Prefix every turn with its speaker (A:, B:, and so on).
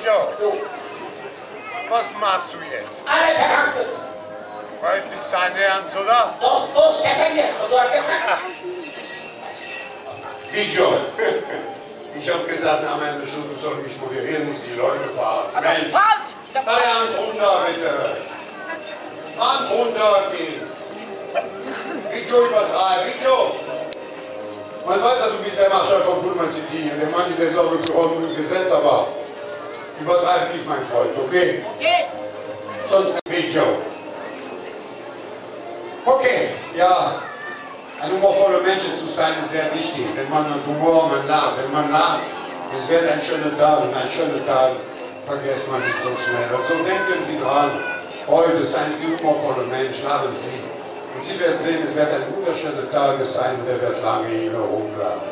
A: Jo.
B: Was machst du jetzt?
A: Alle verhaftet.
B: Weiß nicht dein Ernst, oder?
A: Doch, Stefanie, so hat gesagt.
C: Video. Ich habe gesagt, nach einer Stunde soll ich moderieren, muss die Leute verhaften. Mensch. Hand runter, bitte. Hand runter, Kind. Video übertreiben, Video. Man weiß also, wie der Marschall von Pullman City und der Mann, der Sorge für Ordnung und Gesetz, aber übertreib nicht, mein Freund, okay?
A: Okay.
C: Sonst ein Video. Okay, ja. Ein humorvoller Mensch zu sein ist sehr wichtig. Wenn man mit Humor, wenn man lacht, es wird ein schöner Tag und ein schöner Tag vergisst man nicht so schnell. Also denken Sie dran, heute seien Sie humorvoller Mensch, lachen Sie. Und Sie werden sehen, es wird ein wunderschöner Tag sein und er wird lange in Erinnerung bleiben.